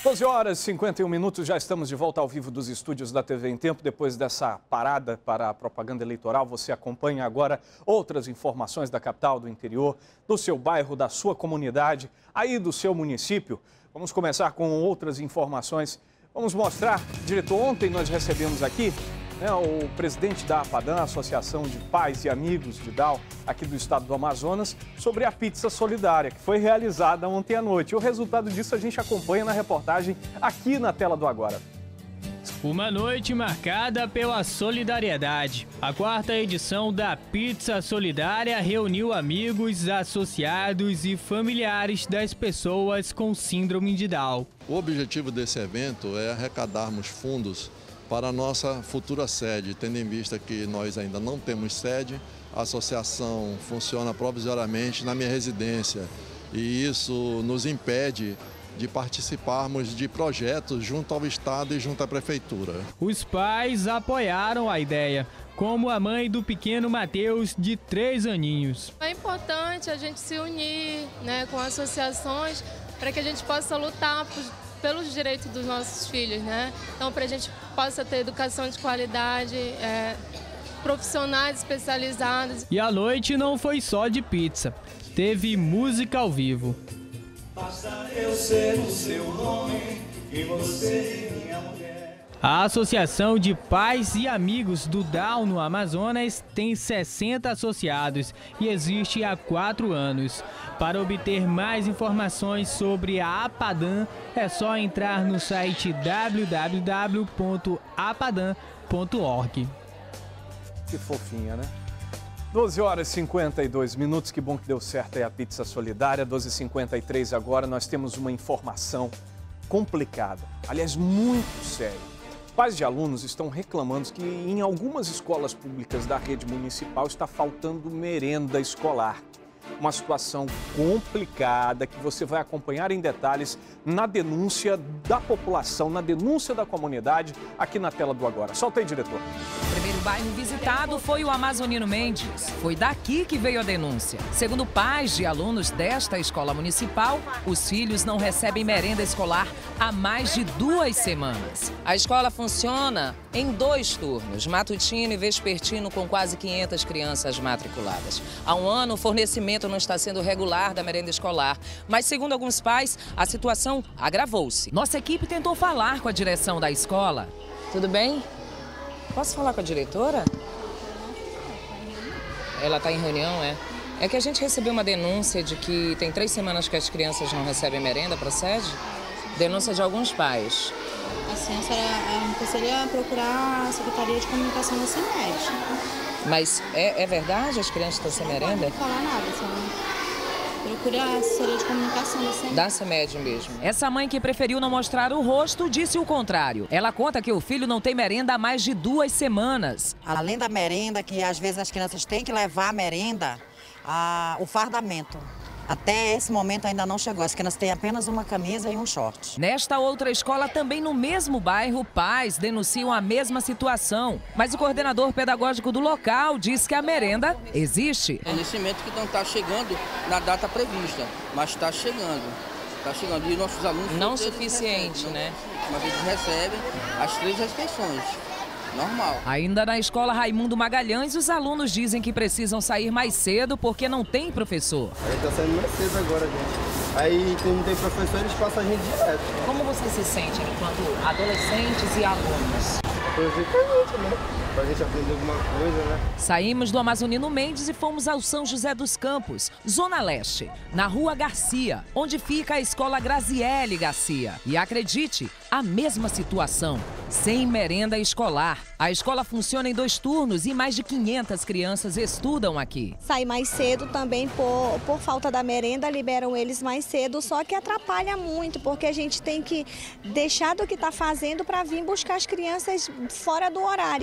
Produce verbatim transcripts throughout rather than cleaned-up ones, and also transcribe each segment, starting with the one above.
doze horas e cinquenta e um minutos, já estamos de volta ao vivo dos estúdios da T V em Tempo. Depois dessa parada para a propaganda eleitoral, você acompanha agora outras informações da capital, do interior, do seu bairro, da sua comunidade, aí do seu município. Vamos começar com outras informações. Vamos mostrar, diretor, ontem nós recebemos aqui né, o presidente da APADAN, Associação de Pais e Amigos de Down, aqui do estado do Amazonas, sobre a pizza solidária, que foi realizada ontem à noite. O resultado disso a gente acompanha na reportagem aqui na tela do Agora. Uma noite marcada pela solidariedade. A quarta edição da Pizza Solidária reuniu amigos, associados e familiares das pessoas com síndrome de Down. O objetivo desse evento é arrecadarmos fundos para a nossa futura sede, tendo em vista que nós ainda não temos sede. A associação funciona provisoriamente na minha residência e isso nos impede de participarmos de projetos junto ao Estado e junto à Prefeitura. Os pais apoiaram a ideia, como a mãe do pequeno Matheus, de três aninhos. É importante a gente se unir né, com associações para que a gente possa lutar por, pelos direitos dos nossos filhos, né? Então, para a gente possa ter educação de qualidade, é, profissionais especializados. E a noite não foi só de pizza, teve música ao vivo. Basta eu ser o seu nome e você minha mulher. A Associação de Pais e Amigos do Down no Amazonas tem sessenta associados e existe há quatro anos. Para obter mais informações sobre a APADAN, é só entrar no site w w w ponto apadan ponto org. Que fofinha, né? doze horas e cinquenta e dois minutos, que bom que deu certo aí a pizza solidária. doze e cinquenta e três agora, nós temos uma informação complicada, aliás, muito séria. Pais de alunos estão reclamando que em algumas escolas públicas da rede municipal está faltando merenda escolar. Uma situação complicada que você vai acompanhar em detalhes na denúncia da população, na denúncia da comunidade, aqui na tela do Agora. Solta aí, diretor. O primeiro bairro visitado foi o Amazonino Mendes. Foi daqui que veio a denúncia. Segundo pais de alunos desta escola municipal, os filhos não recebem merenda escolar há mais de duas semanas. A escola funciona em dois turnos, matutino e vespertino, com quase quinhentas crianças matriculadas. Há um ano, o fornecimento não está sendo regular da merenda escolar, mas segundo alguns pais, a situação agravou-se. Nossa equipe tentou falar com a direção da escola. Tudo bem? Posso falar com a diretora? Ela está em reunião, é? É que a gente recebeu uma denúncia de que tem três semanas que as crianças não recebem merenda, procede? Denúncia de alguns pais. Assim, a senhora precisaria procurar a Secretaria de Comunicação da CEMED. Mas é, é verdade? As crianças estão sem merenda? Não pode falar nada, senhora. Procure a assessoria de comunicação da CEMED. Da CEMED mesmo. Essa mãe, que preferiu não mostrar o rosto, disse o contrário. Ela conta que o filho não tem merenda há mais de duas semanas. Além da merenda, que às vezes as crianças têm que levar a merenda, a, o fardamento. Até esse momento ainda não chegou. As crianças têm apenas uma camisa e um short. Nesta outra escola, também no mesmo bairro, pais denunciam a mesma situação. Mas o coordenador pedagógico do local diz que a merenda existe. É nesse momento que não está chegando na data prevista, mas está chegando. Está chegando. E nossos alunos... Não suficiente, né? Mas eles recebem as três refeições. Normal. Ainda na escola Raimundo Magalhães, os alunos dizem que precisam sair mais cedo porque não tem professor. A gente tá saindo mais cedo agora, gente. Aí não tem professor, eles passam a gente direto. Como você se sente enquanto adolescentes e alunos? Prazer pra gente, né? Pra gente aprender alguma coisa, né? Saímos do Amazonino Mendes e fomos ao São José dos Campos, Zona Leste, na Rua Garcia, onde fica a escola Graziele Garcia. E acredite, a mesma situação, sem merenda escolar. A escola funciona em dois turnos e mais de quinhentas crianças estudam aqui. Sai mais cedo também, por, por falta da merenda, liberam eles mais cedo, só que atrapalha muito, porque a gente tem que deixar do que está fazendo para vir buscar as crianças fora do horário, porque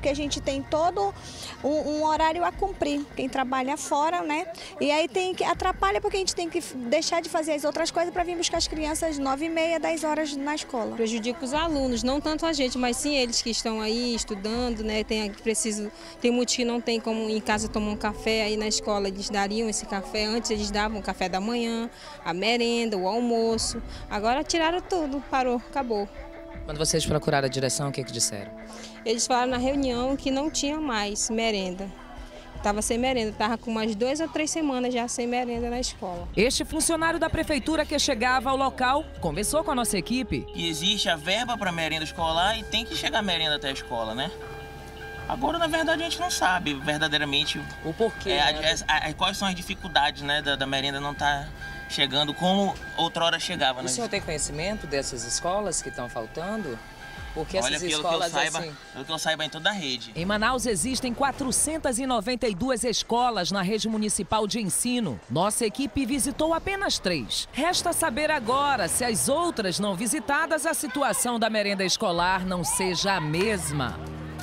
porque a gente tem todo um, um horário a cumprir, quem trabalha fora, né? E aí tem que atrapalha porque a gente tem que deixar de fazer as outras coisas para vir buscar as crianças nove e meia, dez horas na escola. Prejudica os alunos, não tanto a gente, mas sim eles que estão aí estudando, né? Tem, preciso, tem muitos que não tem como em casa tomar um café, aí na escola eles dariam esse café, antes eles davam o café da manhã, a merenda, o almoço, agora tiraram tudo, parou, acabou. Quando vocês procuraram a direção, o que que disseram? Eles falaram na reunião que não tinha mais merenda. Estava sem merenda, estava com umas duas ou três semanas já sem merenda na escola. Este funcionário da prefeitura que chegava ao local conversou com a nossa equipe. E existe a verba para merenda escolar e tem que chegar a merenda até a escola, né? Agora, na verdade, a gente não sabe verdadeiramente o porquê. É, né? a, a, quais são as dificuldades, né, da, da merenda não estar tá chegando como outrora chegava, né? O senhor tem conhecimento dessas escolas que estão faltando? Porque Olha, essas pelo escolas, que eu saiba, assim... pelo que eu saiba, em toda a rede. Em Manaus existem quatrocentas e noventa e duas escolas na rede municipal de ensino. Nossa equipe visitou apenas três. Resta saber agora se as outras não visitadas a situação da merenda escolar não seja a mesma.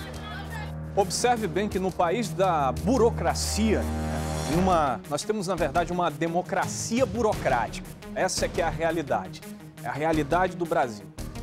Observe bem que no país da burocracia, uma, nós temos, na verdade, uma democracia burocrática. Essa é que é a realidade. É a realidade do Brasil.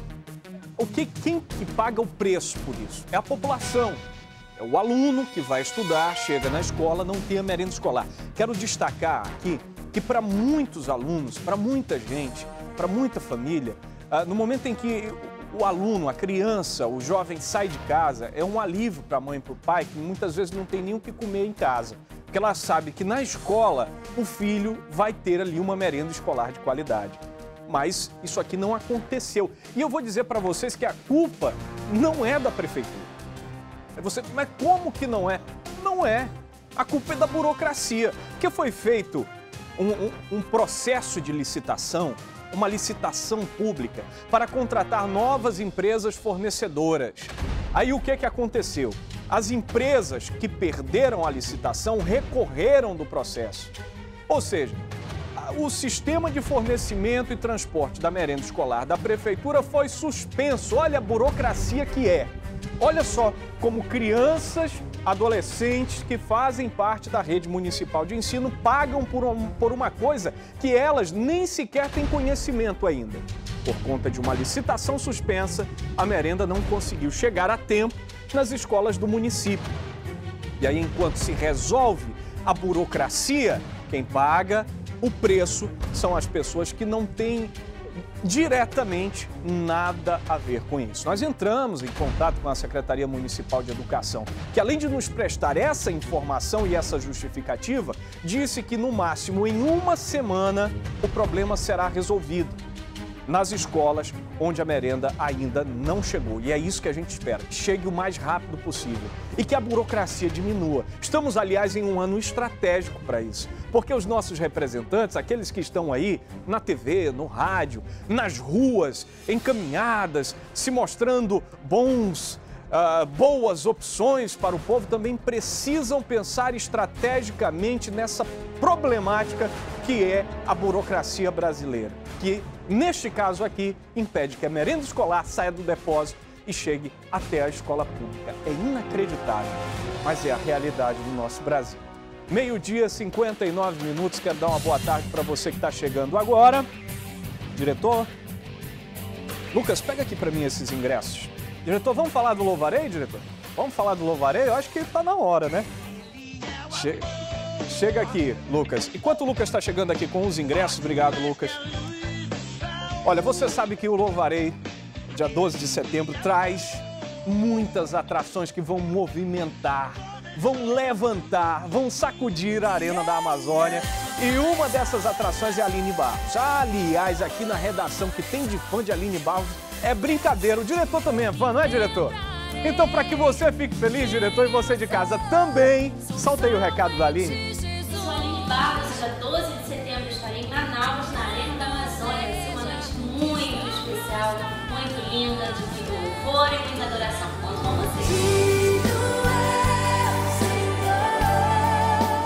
O que, quem que paga o preço por isso? É a população. É o aluno que vai estudar, chega na escola, não tem a merenda escolar. Quero destacar aqui que para muitos alunos, para muita gente, para muita família, no momento em que o aluno, a criança, o jovem sai de casa, é um alívio para a mãe e para o pai, que muitas vezes não tem nem o que comer em casa. Porque ela sabe que na escola o filho vai ter ali uma merenda escolar de qualidade. Mas isso aqui não aconteceu. E eu vou dizer para vocês que a culpa não é da prefeitura. Você, mas como que não é? Não é. A culpa é da burocracia. Porque foi feito um, um, um processo de licitação, uma licitação pública, para contratar novas empresas fornecedoras. Aí o que que aconteceu? As empresas que perderam a licitação recorreram do processo. Ou seja, o sistema de fornecimento e transporte da merenda escolar da prefeitura foi suspenso. Olha a burocracia que é. Olha só como crianças, adolescentes que fazem parte da rede municipal de ensino pagam por, um, por uma coisa que elas nem sequer têm conhecimento ainda. Por conta de uma licitação suspensa, a merenda não conseguiu chegar a tempo nas escolas do município. E aí, enquanto se resolve a burocracia, quem paga o preço são as pessoas que não têm diretamente nada a ver com isso. Nós entramos em contato com a Secretaria Municipal de Educação, que além de nos prestar essa informação e essa justificativa, disse que no máximo em uma semana o problema será resolvido nas escolas onde a merenda ainda não chegou. E é isso que a gente espera, que chegue o mais rápido possível e que a burocracia diminua. Estamos, aliás, em um ano estratégico para isso, porque os nossos representantes, aqueles que estão aí na T V, no rádio, nas ruas, em caminhadas, se mostrando bons, uh, boas opções para o povo, também precisam pensar estrategicamente nessa problemática que é a burocracia brasileira, que neste caso aqui, impede que a merenda escolar saia do depósito e chegue até a escola pública. É inacreditável, mas é a realidade do nosso Brasil. Meio-dia, cinquenta e nove minutos. Quero dar uma boa tarde para você que está chegando agora. Diretor? Lucas, pega aqui para mim esses ingressos. Diretor, vamos falar do Louvarei, diretor? Vamos falar do Louvarei? Eu acho que está na hora, né? Che... Chega aqui, Lucas. Enquanto o Lucas está chegando aqui com os ingressos, obrigado, Lucas. Olha, você sabe que o Louvarei, dia doze de setembro, traz muitas atrações que vão movimentar, vão levantar, vão sacudir a Arena da Amazônia. E uma dessas atrações é a Aline Barros. Aliás, aqui na redação que tem de fã de Aline Barros, é brincadeira. O diretor também é fã, não é, diretor? Então, para que você fique feliz, diretor, e você de casa também, solta aí o recado da Aline. Sou Aline Barros, dia doze de setembro estarei em Manaus, na Arena da Amazônia. Vai ser uma noite muito especial, muito linda, de muito louvor e muita adoração. Conto com vocês.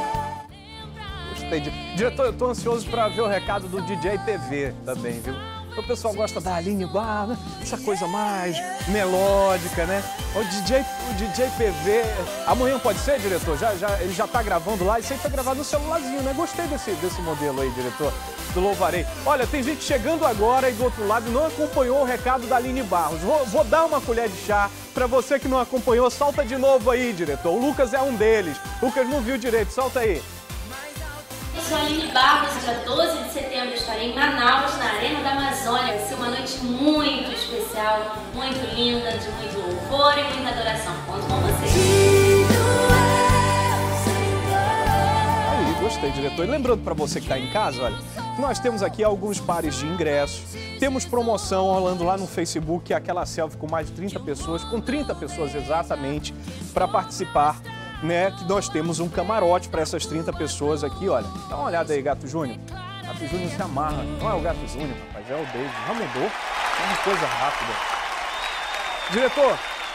Gostei de... Diretor, eu tô ansioso para ver o recado do D J T V também, viu? O pessoal gosta da Aline Barros, né? Essa coisa mais melódica, né? O D J, o D J P V, amanhã pode ser, diretor? Já, já, ele já tá gravando lá, isso aí tá gravado no celularzinho, né? Gostei desse, desse modelo aí, diretor, do Louvarei. Olha, tem gente chegando agora e do outro lado não acompanhou o recado da Aline Barros. Vou, vou dar uma colher de chá pra você que não acompanhou, solta de novo aí, diretor. O Lucas é um deles. O Lucas não viu direito, solta aí. Eu sou a Aline Barros, dia doze de setembro estarei em Manaus, na Arena da Amazônia. Vai ser uma noite muito especial, muito linda, de muito louvor e muita adoração. Conto com vocês. Aí, gostei, diretor. E lembrando para você que está em casa, olha, nós temos aqui alguns pares de ingressos. Temos promoção rolando lá no Facebook, aquela selfie com mais de trinta pessoas, com trinta pessoas exatamente, para participar. Né, que nós temos um camarote para essas trinta pessoas aqui, olha. Dá uma olhada aí, Gato Júnior. Gato Júnior se amarra. Não é o Gato Júnior, rapaz, é o David. Já mudou. É uma coisa rápida. Diretor,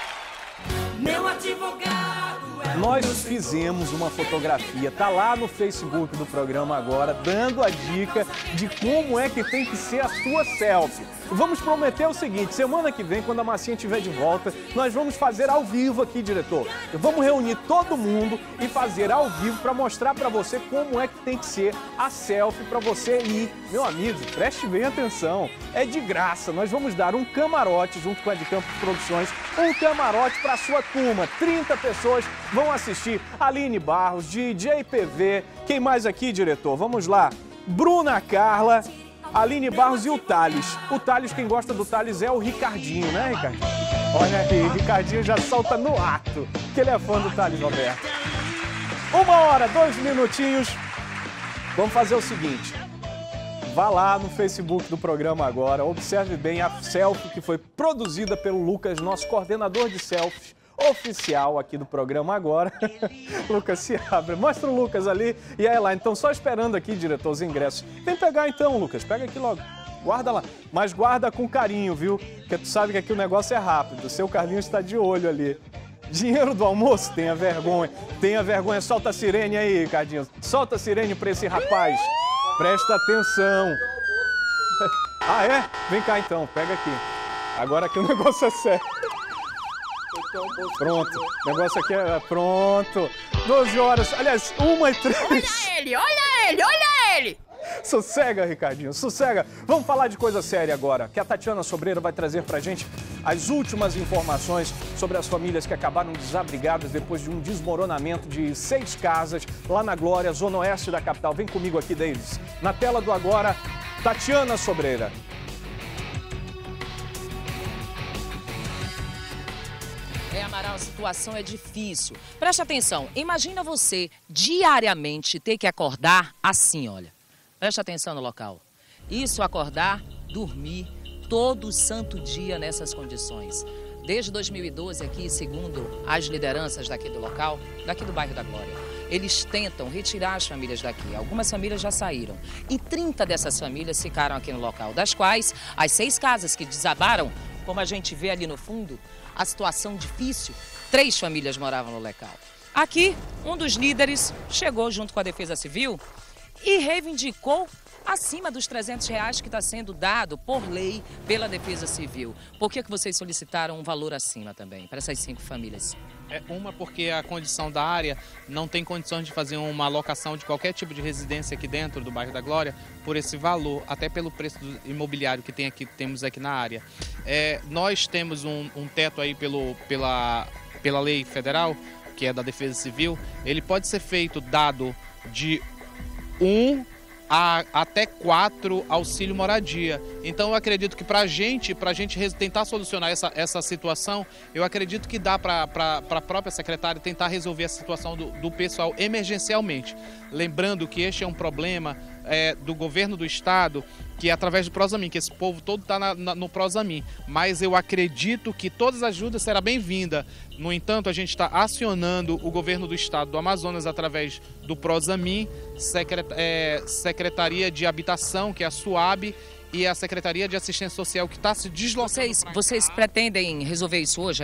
Meu advogado é nós fizemos uma fotografia, tá lá no Facebook do programa agora, dando a dica de como é que tem que ser a sua selfie. Vamos prometer o seguinte, semana que vem, quando a Massinha estiver de volta, nós vamos fazer ao vivo aqui, diretor. Vamos reunir todo mundo e fazer ao vivo para mostrar para você como é que tem que ser a selfie para você ir. Meu amigo, preste bem atenção, é de graça. Nós vamos dar um camarote junto com a de Campos Produções, um camarote para sua turma. trinta pessoas vão assistir. Aline Barros, D J P V, quem mais aqui, diretor? Vamos lá. Bruna Carla, Aline Barros e o Thales. O Thales, quem gosta do Thales é o Ricardinho, né, Ricardinho? Olha aí, Ricardinho já solta no ato, que ele é fã do Thales Roberto. Uma hora, dois minutinhos. Vamos fazer o seguinte. Vá lá no Facebook do programa agora, observe bem a selfie que foi produzida pelo Lucas, nosso coordenador de selfies oficial aqui do programa agora. Lucas, se abre. Mostra o Lucas ali e aí lá. Então, só esperando aqui, diretor, os ingressos. Vem pegar então, Lucas. Pega aqui logo. Guarda lá. Mas guarda com carinho, viu? Porque tu sabe que aqui o negócio é rápido. O seu Carlinhos está de olho ali. Dinheiro do almoço? Tenha vergonha. Tenha vergonha. Solta a sirene aí, Ricardinho. Solta a sirene para esse rapaz. Presta atenção. Ah, é? Vem cá então. Pega aqui. Agora que o negócio é sério. Pronto, o negócio aqui é pronto. doze horas, aliás, uma e três. Olha ele, olha ele, olha ele! Sossega, Ricardinho, sossega. Vamos falar de coisa séria agora, que a Tatiana Sobreira vai trazer pra gente as últimas informações sobre as famílias que acabaram desabrigadas depois de um desmoronamento de seis casas lá na Glória, zona oeste da capital. Vem comigo aqui, Davis. Na tela do agora, Tatiana Sobreira. É, Amaral, a situação é difícil. Preste atenção, imagina você diariamente ter que acordar assim, olha. Preste atenção no local. Isso, acordar, dormir todo santo dia nessas condições. Desde dois mil e doze aqui, segundo as lideranças daqui do local, daqui do bairro da Glória, eles tentam retirar as famílias daqui. Algumas famílias já saíram e trinta dessas famílias ficaram aqui no local, das quais as seis casas que desabaram, como a gente vê ali no fundo, a situação difícil, três famílias moravam no local. Aqui, um dos líderes chegou junto com a Defesa Civil e reivindicou acima dos trezentos reais que está sendo dado por lei pela Defesa Civil. Por que que vocês solicitaram um valor acima também para essas cinco famílias? É uma porque a condição da área não tem condições de fazer uma alocação de qualquer tipo de residência aqui dentro do bairro da Glória por esse valor, até pelo preço do imobiliário que tem aqui, temos aqui na área. É, nós temos um, um teto aí pelo, pela, pela lei federal, que é da Defesa Civil. Ele pode ser feito dado de um a até quatro auxílio moradia. Então eu acredito que para a gente, para a gente tentar solucionar essa, essa situação, eu acredito que dá para a própria secretária tentar resolver a situação do, do pessoal emergencialmente. Lembrando que este é um problema é, do governo do estado, que é através do Prosamin, que esse povo todo está no Prosamin. Mas eu acredito que todas as ajudas serão bem-vindas. No entanto, a gente está acionando o governo do estado do Amazonas através do Prosamin, secret, é, Secretaria de Habitação, que é a SUAB, e a Secretaria de Assistência Social, que está se deslocando. Vocês, vocês pretendem resolver isso hoje ainda?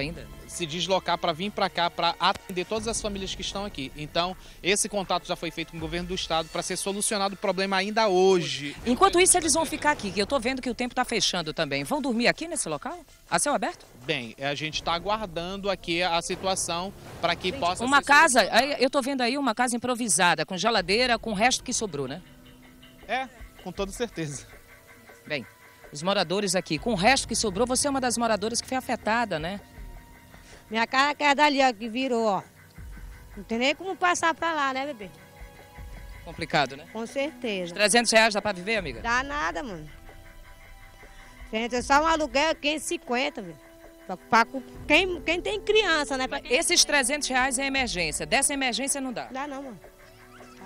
se deslocar para vir para cá, para atender todas as famílias que estão aqui. Então, esse contato já foi feito com o governo do estado para ser solucionado o problema ainda hoje. Enquanto isso, eles vão ficar aqui, que eu estou vendo que o tempo está fechando também. Vão dormir aqui nesse local? A céu aberto? Bem, a gente está aguardando aqui a situação para que gente, possa... Uma casa, eu estou vendo aí uma casa improvisada, com geladeira, com o resto que sobrou, né? É, com toda certeza. Bem, os moradores aqui, com o resto que sobrou, você é uma das moradoras que foi afetada, né? Minha casa é dali, ó, que virou, ó. Não tem nem como passar pra lá, né, bebê? Complicado, né? Com certeza. trezentos reais dá pra viver, amiga? Dá nada, mano. É só um aluguel quinhentos e cinquenta, velho. Pra quem, quem tem criança, né? Quem... Esses trezentos reais é emergência. Dessa emergência não dá? Dá não, mano. Dá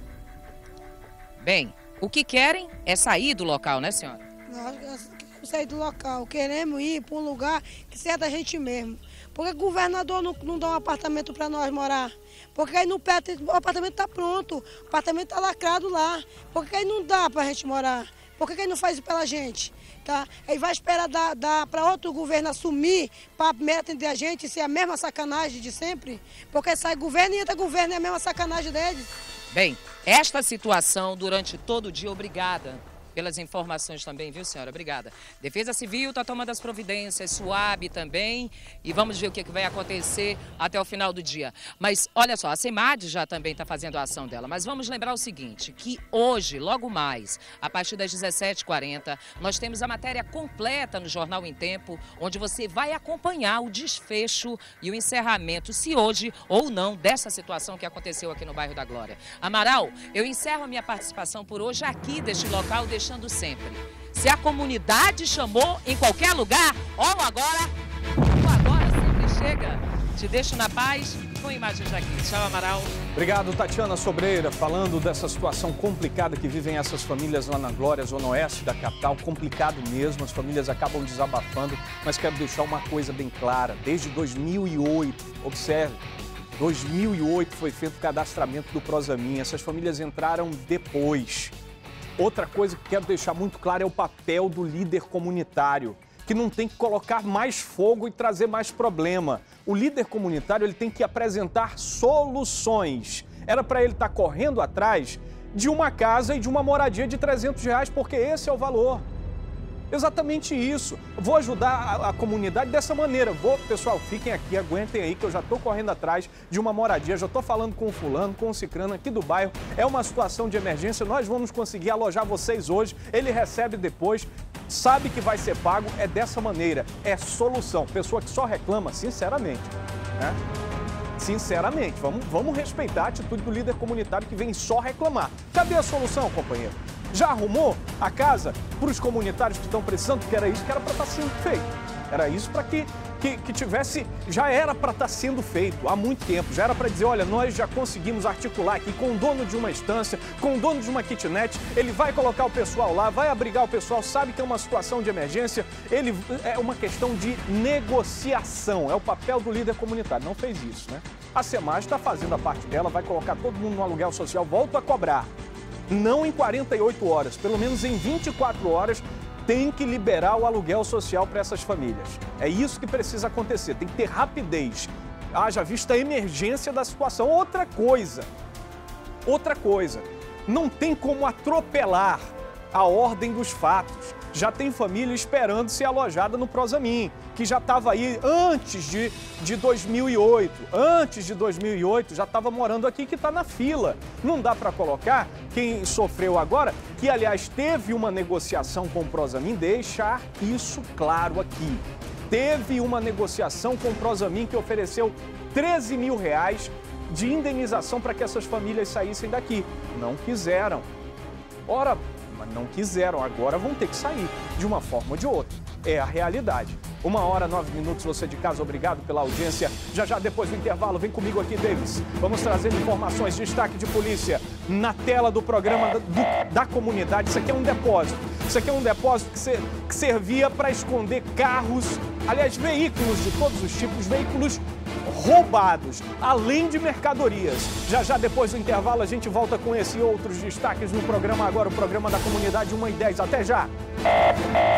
não. Bem, o que querem é sair do local, né, senhora? Nós queremos sair do local. Queremos ir para um lugar que seja da gente mesmo. Porque o governador não, não dá um apartamento para nós morar. Porque aí no pé, o apartamento está pronto, o apartamento está lacrado lá. Porque aí não dá para a gente morar. Por que ele não faz isso pela gente? Tá? Aí vai esperar dar, dar para outro governo assumir para primeiro atender a gente, se é a mesma sacanagem de sempre? Porque sai governo e entra governo, é a mesma sacanagem deles. Bem, esta situação durante todo o dia, obrigada pelas informações também, viu, senhora? Obrigada. Defesa Civil está tomando as providências, SUAB também, e vamos ver o que vai acontecer até o final do dia. Mas, olha só, a CEMAD já também está fazendo a ação dela, mas vamos lembrar o seguinte, que hoje, logo mais, a partir das dezessete e quarenta, nós temos a matéria completa no Jornal em Tempo, onde você vai acompanhar o desfecho e o encerramento, se hoje ou não, dessa situação que aconteceu aqui no bairro da Glória. Amaral, eu encerro a minha participação por hoje aqui deste local, deixando sempre. Se a comunidade chamou em qualquer lugar, ou agora, ou agora sempre chega. Te deixo na paz com imagens daqui. Tchau, Amaral. Obrigado, Tatiana Sobreira, falando dessa situação complicada que vivem essas famílias lá na Glória, zona oeste da capital. Complicado mesmo, as famílias acabam desabafando, mas quero deixar uma coisa bem clara. Desde dois mil e oito, observe, dois mil e oito foi feito o cadastramento do Prosamin. Essas famílias entraram depois. Outra coisa que quero deixar muito claro é o papel do líder comunitário, que não tem que colocar mais fogo e trazer mais problema. O líder comunitário ele tem que apresentar soluções. Era para ele estar correndo atrás de uma casa e de uma moradia de trezentos reais, porque esse é o valor. Exatamente isso. Vou ajudar a, a comunidade dessa maneira. Vou, pessoal, fiquem aqui, aguentem aí que eu já estou correndo atrás de uma moradia, já estou falando com o fulano, com o cicrano aqui do bairro. É uma situação de emergência, nós vamos conseguir alojar vocês hoje, ele recebe depois, sabe que vai ser pago, é dessa maneira, é solução. Pessoa que só reclama, sinceramente, né? Sinceramente, vamos, vamos respeitar a atitude do líder comunitário que vem só reclamar. Cadê a solução, companheiro? Já arrumou a casa para os comunitários que estão precisando? Porque era isso que era para estar sendo feito. Era isso para que, que, que tivesse, já era para estar sendo feito há muito tempo. Já era para dizer, olha, nós já conseguimos articular aqui com o dono de uma estância, com o dono de uma kitnet, ele vai colocar o pessoal lá, vai abrigar o pessoal, sabe que é uma situação de emergência, ele é uma questão de negociação, é o papel do líder comunitário. Não fez isso, né? A CEMAD está fazendo a parte dela, vai colocar todo mundo no aluguel social, volta a cobrar. Não em quarenta e oito horas, pelo menos em vinte e quatro horas, tem que liberar o aluguel social para essas famílias. É isso que precisa acontecer, tem que ter rapidez. Haja vista a emergência da situação. Outra coisa, outra coisa, não tem como atropelar a ordem dos fatos. Já tem família esperando ser alojada no Prosamin, que já estava aí antes de, de dois mil e oito. Antes de dois mil e oito já estava morando aqui, que está na fila. Não dá para colocar quem sofreu agora, que aliás teve uma negociação com o Prosamin, deixar isso claro aqui. Teve uma negociação com o Prosamin que ofereceu treze mil reais de indenização para que essas famílias saíssem daqui. Não quiseram. Ora, mas não quiseram, agora vão ter que sair, de uma forma ou de outra. É a realidade. Uma hora, nove minutos, você de casa, obrigado pela audiência. Já já, depois do intervalo, vem comigo aqui, Davis. Vamos trazer informações, destaque de polícia na tela do programa da, do, da comunidade. Isso aqui é um depósito. Isso aqui é um depósito que, se, que servia para esconder carros, aliás, veículos de todos os tipos, veículos roubados, além de mercadorias. Já já, depois do intervalo, a gente volta com esse e outros destaques no programa agora, o programa da comunidade uma e dez. Até já!